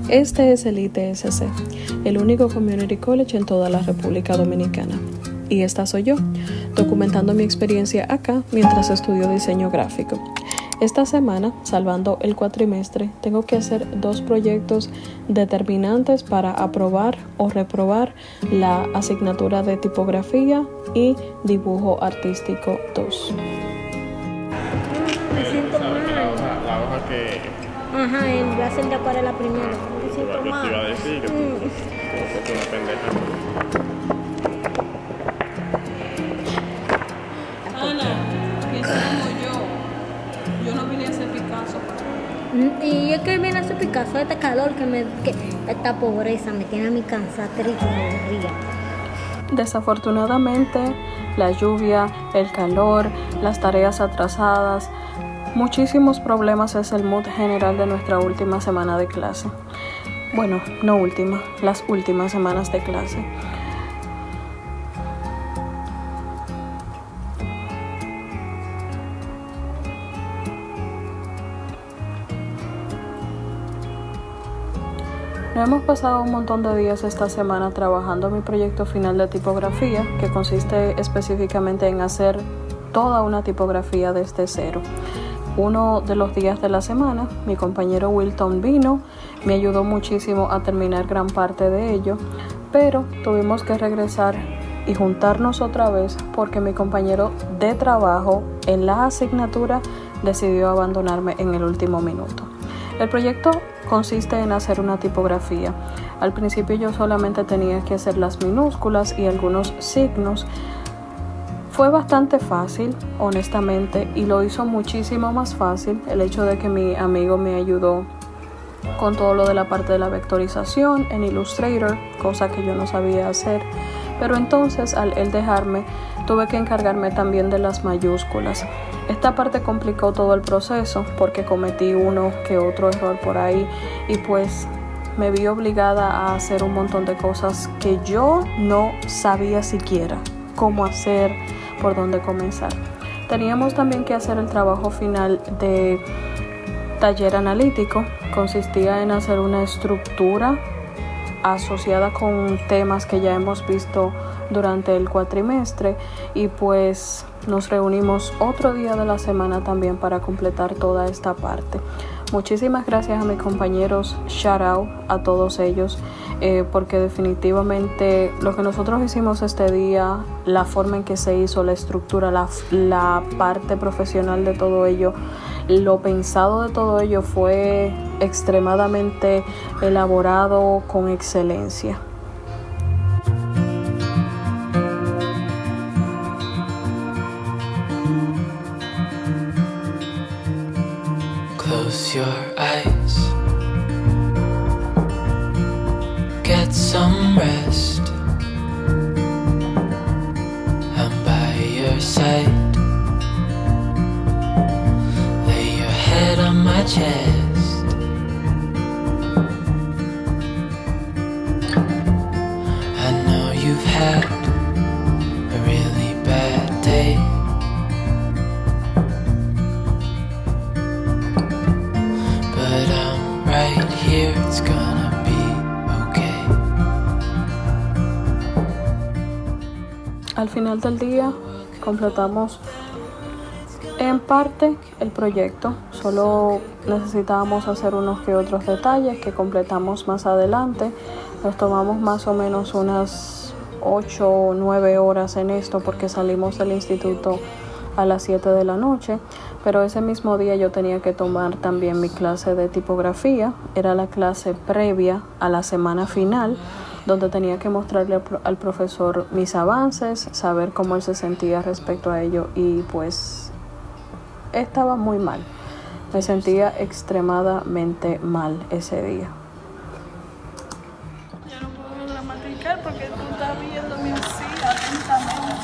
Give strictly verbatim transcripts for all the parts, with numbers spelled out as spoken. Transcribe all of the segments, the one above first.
Este es el I T S C, el único community college en toda la República Dominicana. Y esta soy yo, documentando mi experiencia acá mientras estudio diseño gráfico. Esta semana, salvando el cuatrimestre, tengo que hacer dos proyectos determinantes para aprobar o reprobar la asignatura de tipografía y dibujo artístico dos. Me siento mal. La hoja, la hoja que... Ajá, en la celda para la primera. Me siento que mal. te iba a decir que tú, Mm. que tú una pendeja. Ana, piensa como yo. Yo no vine a hacer Picasso. Mm, Y es que viene a ser Picasso, este calor, que me, que esta pobreza me tiene a mi cansada, triste, aburrida. Desafortunadamente, la lluvia, el calor, las tareas atrasadas, muchísimos problemas es el mood general de nuestra última semana de clase. Bueno, no última, las últimas semanas de clase. Nos hemos pasado un montón de días esta semana trabajando mi proyecto final de tipografía, que consiste específicamente en hacer toda una tipografía desde cero. Uno de los días de la semana, mi compañero Wilton vino, me ayudó muchísimo a terminar gran parte de ello, pero tuvimos que regresar y juntarnos otra vez porque mi compañero de trabajo en la asignatura decidió abandonarme en el último minuto. El proyecto consiste en hacer una tipografía. Al principio yo solamente tenía que hacer las minúsculas y algunos signos. Fue bastante fácil, honestamente, y lo hizo muchísimo más fácil el hecho de que mi amigo me ayudó con todo lo de la parte de la vectorización en Illustrator, cosa que yo no sabía hacer. Pero entonces, al él dejarme, tuve que encargarme también de las mayúsculas. Esta parte complicó todo el proceso porque cometí uno que otro error por ahí y pues me vi obligada a hacer un montón de cosas que yo no sabía siquiera cómo hacer, por dónde comenzar. Teníamos también que hacer el trabajo final de taller analítico. Consistía en hacer una estructura asociada con temas que ya hemos visto durante el cuatrimestre y pues nos reunimos otro día de la semana también para completar toda esta parte. Muchísimas gracias a mis compañeros, shout out a todos ellos, eh, porque definitivamente lo que nosotros hicimos este día, la forma en que se hizo, la estructura, la, la parte profesional de todo ello, lo pensado de todo ello fue extremadamente elaborado con excelencia. Close your eyes, get some rest. I'm by your side. Lay your head on my chest. I know you've had a really bad day. But I'm right here, it's gonna be okay. Al final del día completamos en parte el proyecto, solo necesitábamos hacer unos que otros detalles que completamos más adelante. Nos tomamos más o menos unas ocho o nueve horas en esto porque salimos del instituto a las siete de la noche, pero ese mismo día yo tenía que tomar también mi clase de tipografía. Era la clase previa a la semana final, donde tenía que mostrarle al profesor mis avances, saber cómo él se sentía respecto a ello y pues estaba muy mal. Me sentía extremadamente mal ese día. Yo no puedo dramaticar porque tú estás viendo mi sí atentamente.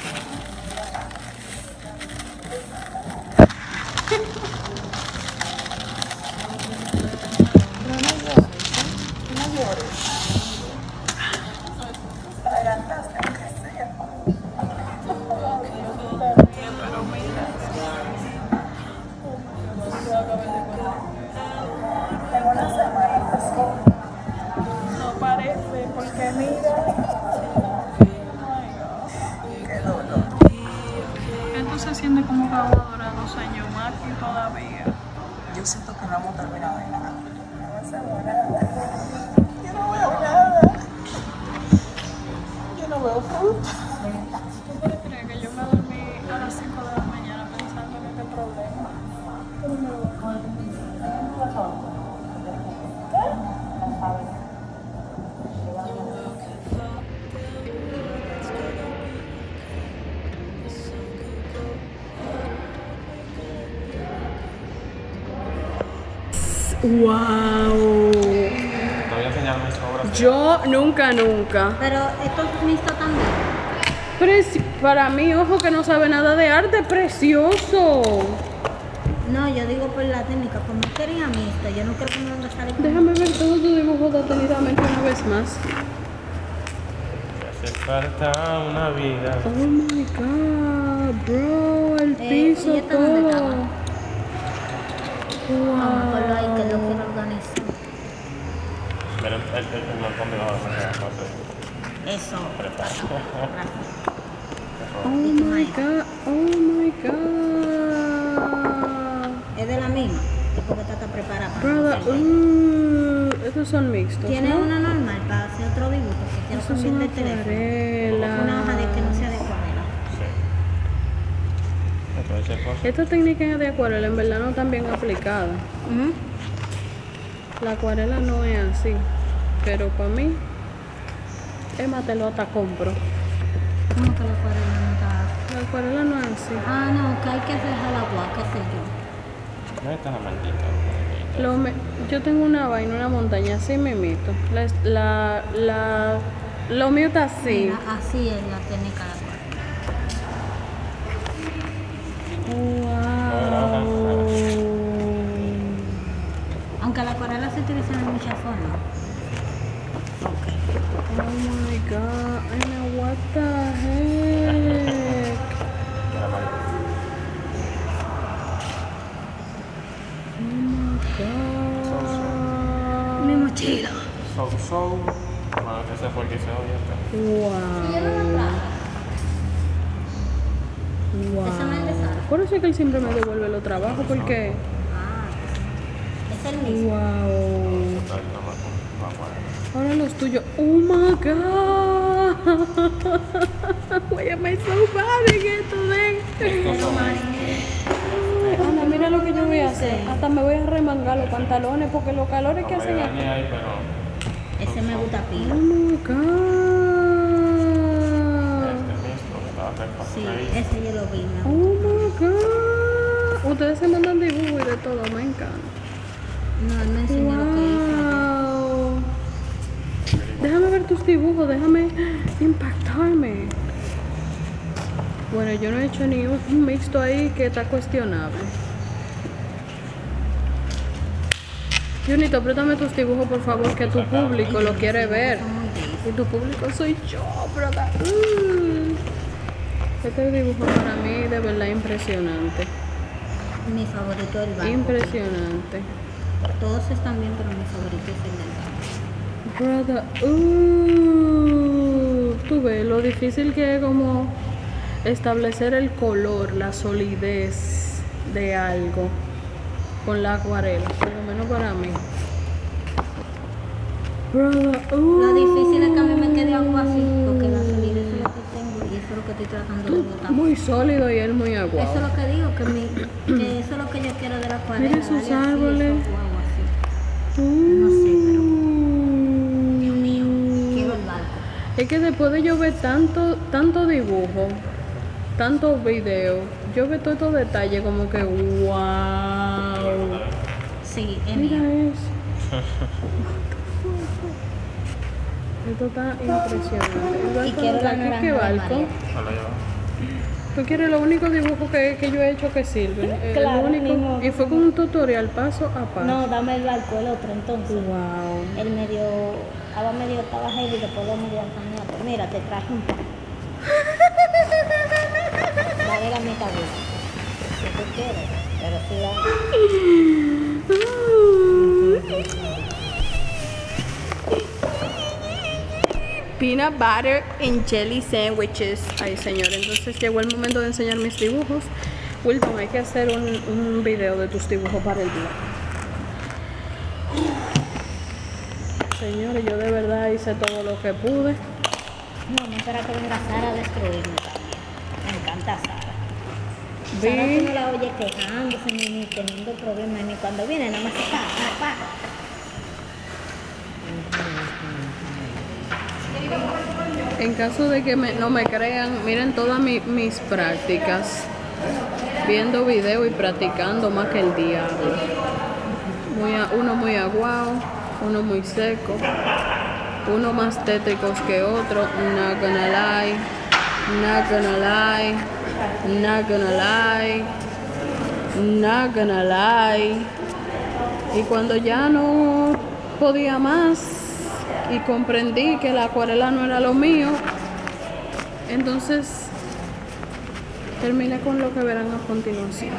No llores. Adelantaste aunque sea. Pero mira. Tengo una semana. No parece, porque mira. Esto se siente como que va a durar dos años más y todavía. Yo siento que no hemos terminado de nada. No hacemos nada. Yo no veo nada. Yo no veo fruta. ¿Tú puedes creer que yo me dormí a las cinco de la mañana pensando en este problema? Wow. Te voy a enseñar mis obras. Yo nunca, nunca. Pero esto es mixto también. Preci- para mí, ojo que no sabe nada de arte, precioso. No, yo digo por la técnica, como quería mixto, yo no creo que me venga a salir con... Déjame ver todo tu dibujo detenidamente una vez más. Hace falta una vida. Oh my god, bro, el Eh, piso ¿y esto dónde todo. estaba? Vamos a ponerlo ahí que lo Wow. quiero organizar. Mira, el, el, el balcón de abajo me queda fácil. Eso. Gracias. Oh my god, oh my god. Es de la misma, porque esta está preparada para Brother, hacerlo. uh, estos son mixtos, Tiene ¿no? una normal para hacer otro dibujo que quiero Estos cambiar son de teléfono. acuarelas. Una hoja de que no sea de acuarela. Sí. Entonces, cosa. Estas técnicas de acuarela en verdad no están bien aplicadas. Ujú. La acuarela no es así, pero para mí, Emma te lo hasta compro. ¿Cómo que la acuarela no está? La acuarela no es así. Ah, no, que hay que dejar agua, qué sé yo. No está la maldita. Lo me- yo tengo una vaina, una montaña así mismito. La, la, la, lo mío está así. Mira, así es la técnica de acuarela. Wow. Aunque la acuarela se utiliza de muchas formas. Ok. Oh my god, I know what the heck. La maldita. Oh my god. Mi mochila. So, so. Bueno, ese fue el que hice hoy. Wow. Esa no es de Sara. Wow. Por eso es que él siempre me devuelve los trabajos, porque. Ah, es el mismo. Wow. Está ahí nada más con la acuarela. Ahora los tuyos. Oh my god. Why am I so bad en esto, ven? Ana, mira lo que yo voy a hacer. Hasta me voy a remangar los pantalones porque los calores que No me hacen aquí. dañé ahí, pero. Ese me gusta Oh pila. my god. Este mismo que estaba cerca. Sí, Ahí. ese yo lo vi. Me Oh gusta. my god. Ustedes se mandan dibujos y de todo, me encanta. No, él me enseñó lo que hizo. Wow. Déjame ver tus dibujos, déjame impactarme. Bueno, yo no he hecho ni un un mixto ahí que está cuestionable. Junito, préstame tus dibujos, por favor, que tu público lo quiere ver. Son muy bellos. Y tu público soy yo, brother. Uh. Este dibujo para mí de verdad impresionante. Mi favorito es el banco. Impresionante. Todos están bien, pero mi favorito es el del banco. Brother, uh, tú ves lo difícil que es como establecer el color, la solidez de algo con la acuarela, por lo menos para mí. Brother, uh, Lo difícil es que a mí me quede algo así, porque la solidez es lo que tengo y eso es lo que estoy tratando de botar. muy sólido y él muy Eso es aguado. lo que digo, que, mi, que eso es lo que yo quiero de la acuarela. Mira esos darle así, árboles. esos guau, así. Uh, No sé, pero- Dios mío, quiero el barco. Es que después de yo ver tanto, tanto dibujo, tantos videos, yo veo todos estos detalles como que wow. Sí, es Mira mío. eso. Esto está impresionante. El barco Y quiero de la aquí, naranja ¿qué de barco? María. No lo llevo. Tú quieres los únicos dibujos que, que yo he hecho que sirven. El Claro, único. mismo. Y fue con un tutorial paso a paso. No, dame el barco, el otro entonces. Wow. El medio, estaba medio, estaba heavy y después lo medio empañado. Mira, te traje un pan. Dale la mitad de si tú quieres, pero sí la... peanut butter and jelly sandwiches. Ay, señor, entonces llegó el momento de enseñar mis dibujos. Wilton, hay que hacer un, un video de tus dibujos para el día. Señores, yo de verdad hice todo lo que pude. No, no espera que venga Sara a destruirme también. Me encanta Sara. Vi- Sara tú no la oyes quejándose ni, ni teniendo problemas, ni cuando viene nada más se pa, pa, pa. En caso de que me- no me crean, miren todas mi- mis prácticas. Viendo video y practicando más que el diablo. Muy a- uno muy aguado, uno muy seco, uno más tétricos que otro. Not gonna lie, not gonna lie, not gonna lie, not gonna lie. Y cuando ya no podía más y comprendí que la acuarela no era lo mío, entonces terminé con lo que verán a continuación.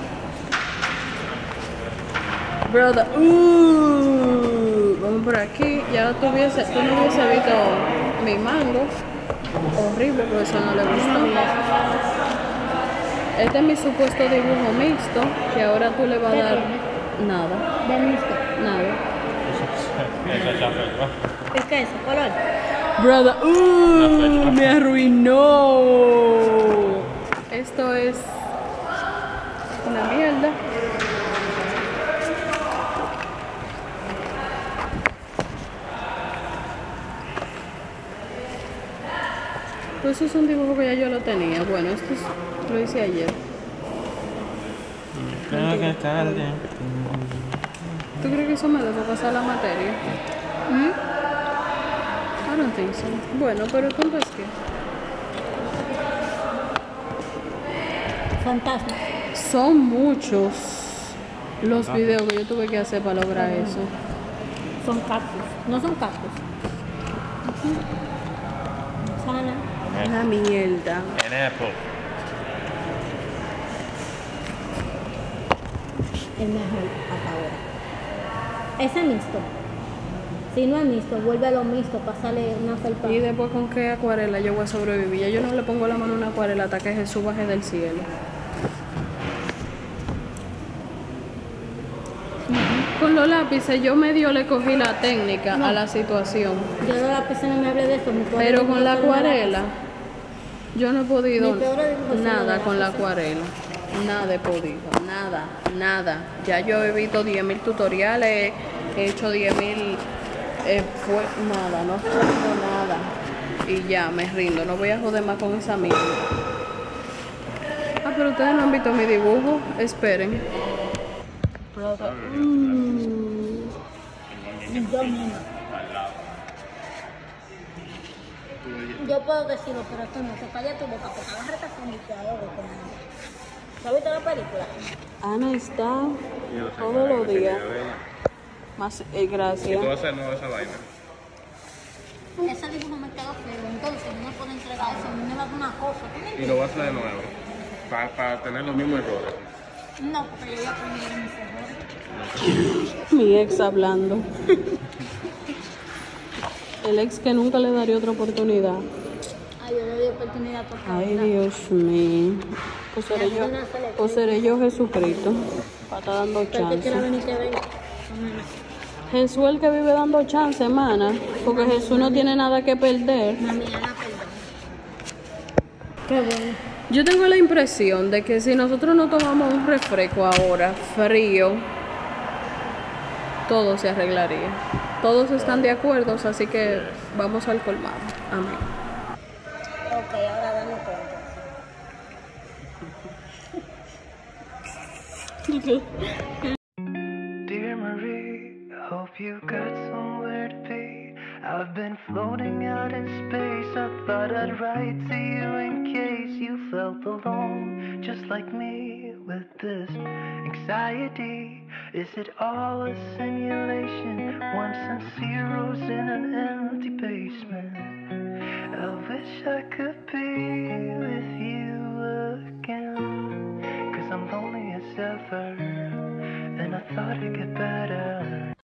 Brother, uh, vamos por aquí. Ya tú, hubiese, tú no hubiese visto mi mango. Horrible, porque eso no le gustó. Este es mi supuesto dibujo mixto, que ahora tú le vas a dar nada, Del mixto. nada. Esa es la fecha. ¿Qué es que eso? Color. Brother, uh, me arruinó. Esto es una mierda. Pues eso es un dibujo que ya yo lo tenía. Bueno, esto es- lo hice ayer. ¿Tú crees que eso me debe pasar la materia? ¿Mm? I don't think so. Bueno, pero el punto es que Fantasma. son muchos los videos que yo tuve que hacer para lograr eso. Son cactus. No son cactus. Sana. Una mierda. An apple. El mejor hasta ahora. Ese mixto. Si no es mixto, vuelve a lo mixto, pásale una felpa. Y después con qué acuarela yo voy a sobrevivir. Ya yo no le pongo la mano a una acuarela hasta que Jesús baje del cielo. Con los lápices yo medio le cogí la técnica a la situación. Yo de la piscina no me hablé de eso. mi pobre Pero dibujo con la solo me da acuarela yo no he podido Mi peor dibujo es nada solo con la lápiz. acuarela. Nada he podido, nada, nada. Ya yo he visto diez mil tutoriales, he hecho diez mil, eh, fue nada, no fue nada. Y ya, me rindo, no voy a joder más con esa mierda. Ah, pero ustedes no han visto mi dibujo, esperen. Yo misma. Yo puedo decirlo, pero tú no. Te calla tu boca porque agárrate con mi teador. ¿Has visto la película? Ana está todos los días. Más, eh, gracias. vas a hacer nuevo esa vaina? Ese dibujo me quedó feo, entonces no me puedo entregar eso. A mí me va a dar una cosa. ¿tú me Y entiendes? lo vas a hacer de nuevo. Para tener los mismos errores. No, porque yo ya aprendí de mis errores. Mi ex hablando. El ex que nunca le daría otra oportunidad. Ay, yo le di oportunidad a tu Ay, Dios mío. Pues seré yo, pues seré yo Jesucristo. Para estar dando Pero que quiera chance. venir que venga. Jesús es el que vive dando chance, hermana. Porque Jesús no tiene nada que perder. Mami, Ana, perdón. Qué bueno. Yo tengo la impresión de que si nosotros no tomamos un refresco ahora, frío, todo se arreglaría. Todos están de acuerdo, así que vamos al colmado. Amén. Ok, ahora dame cuenta. Dear Marie, I hope you got somewhere to be. I've been floating out in space. I thought I'd write to you in case you felt alone, just like me, with this anxiety. Is it all a simulation? Ones and zeros in an empty basement. I wish I could be